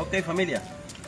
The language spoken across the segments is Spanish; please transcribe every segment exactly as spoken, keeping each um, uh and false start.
Ok, familia.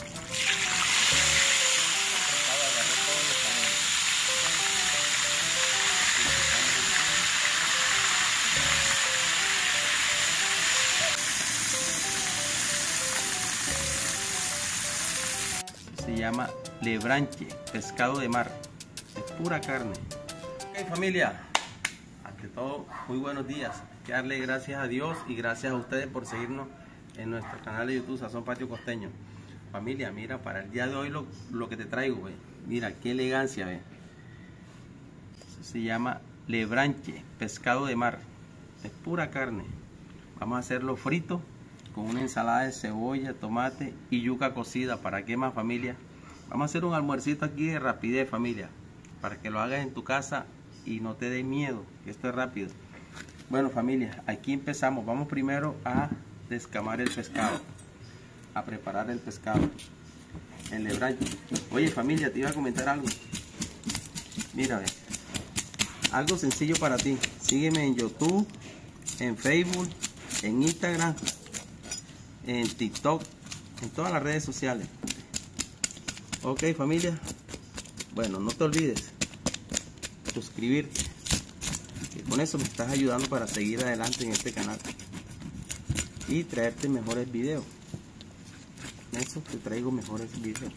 Se llama lebranche, pescado de mar, es pura carne. Ok, familia, ante todo, muy buenos días. Hay que darle gracias a Dios y gracias a ustedes por seguirnos en nuestro canal de YouTube Sazón Patio Costeño. Familia, mira, para el día de hoy lo, lo que te traigo, ve. Mira qué elegancia, ve. Eso se llama lebranche, pescado de mar, es pura carne. Vamos a hacerlo frito con una ensalada de cebolla, tomate y yuca cocida. ¿Para qué más, familia? Vamos a hacer un almuercito aquí de rapidez, familia, para que lo hagas en tu casa y no te dé miedo, que esto es rápido. Bueno, familia, aquí empezamos. Vamos primero a descamar el pescado, a preparar el pescado, el lebranche. Oye, familia, te iba a comentar algo. Mira, ve, algo sencillo para ti. Sígueme en YouTube, en Facebook, en Instagram, en TikTok, en todas las redes sociales. Ok, familia, bueno, no te olvides suscribirte, que con eso me estás ayudando para seguir adelante en este canal y traerte mejores videos. En eso te traigo mejores videos.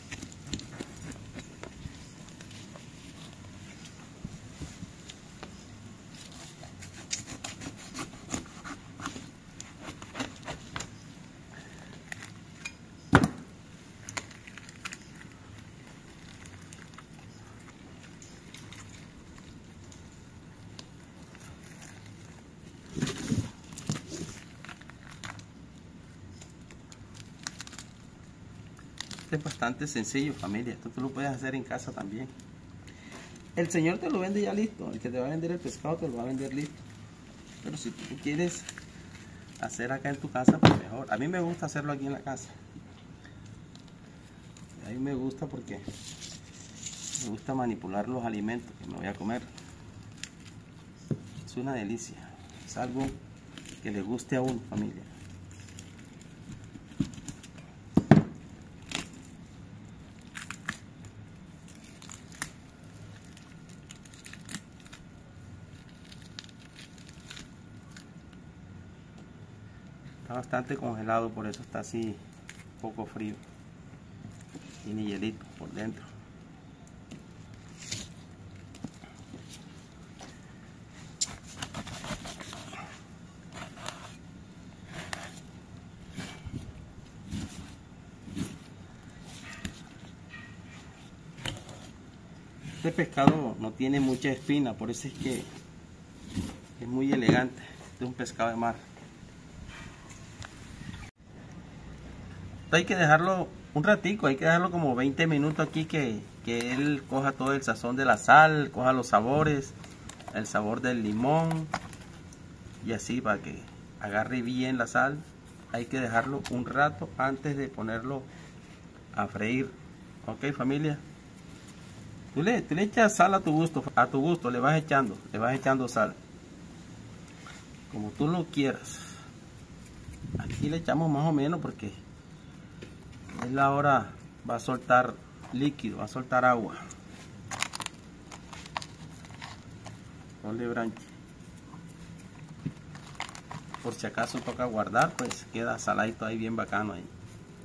Es bastante sencillo, familia. Esto tú lo puedes hacer en casa también. El señor te lo vende ya listo. El que te va a vender el pescado te lo va a vender listo. Pero si tú quieres hacer acá en tu casa, pues mejor. A mí me gusta hacerlo aquí en la casa. A mí me gusta porque me gusta manipular los alimentos que me voy a comer. Es una delicia. Es algo que le guste a uno, familia. Está bastante congelado, por eso está así un poco frío. Tiene hielito por dentro. Este pescado no tiene mucha espina, por eso es que es muy elegante. Este es un pescado de mar. Hay que dejarlo un ratico, hay que dejarlo como veinte minutos aquí que, que él coja todo el sazón de la sal, coja los sabores, el sabor del limón y así para que agarre bien la sal. Hay que dejarlo un rato antes de ponerlo a freír. Ok, familia. Tú le, tú le echas sal a tu gusto, a tu gusto le vas echando, le vas echando sal. Como tú lo quieras. Aquí le echamos más o menos porque él ahora va a soltar líquido, va a soltar agua. Con lebranche. Por si acaso toca guardar, pues queda saladito ahí, bien bacano ahí.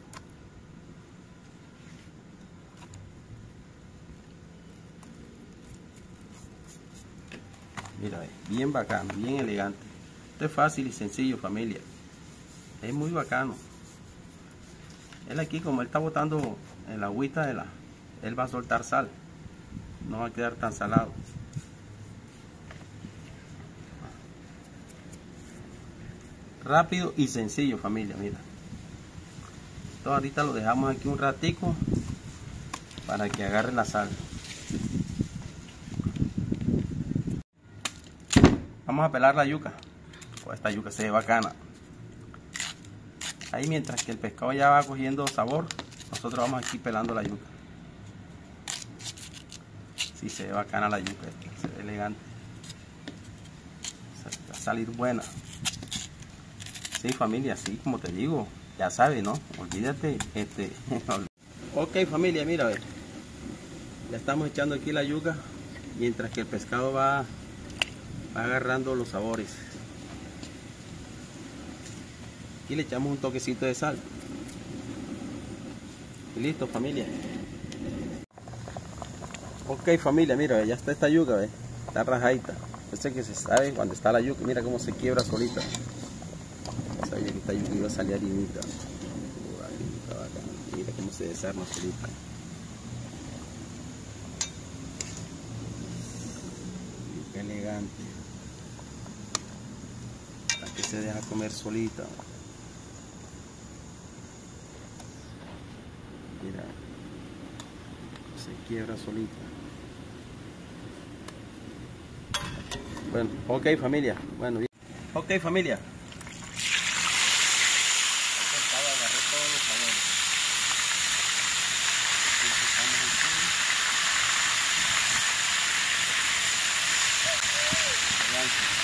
Mira, bien bacano, bien elegante. Esto es fácil y sencillo, familia. Es muy bacano. Él aquí, como él está botando en la agüita de la, él va a soltar sal. No va a quedar tan salado. Rápido y sencillo, familia, mira. Esto ahorita lo dejamos aquí un ratico para que agarre la sal. Vamos a pelar la yuca. Pues esta yuca se ve bacana. Ahí mientras que el pescado ya va cogiendo sabor, nosotros vamos aquí pelando la yuca. Sí, se ve bacana la yuca, se ve elegante. Va a salir buena. Sí, familia, sí, como te digo, ya sabe, ¿no? Olvídate, este... Ok, familia, mira, a ver. Ya estamos echando aquí la yuca, mientras que el pescado va, va agarrando los sabores. Y le echamos un toquecito de sal. Y listo, familia. Ok, familia, mira, ya está esta yuca, ¿ves? Está rajadita. Este que se sabe cuando está la yuca, mira cómo se quiebra solita. Sabía que esta yuca iba a salir harinita. Mira cómo se desarma solita. Qué elegante. Aquí se deja comer solita. Mira, se quiebra solita. Bueno, ok familia. Bueno, bien. Ok familia. Agarré todos los sabores. Aquí empezamos aquí.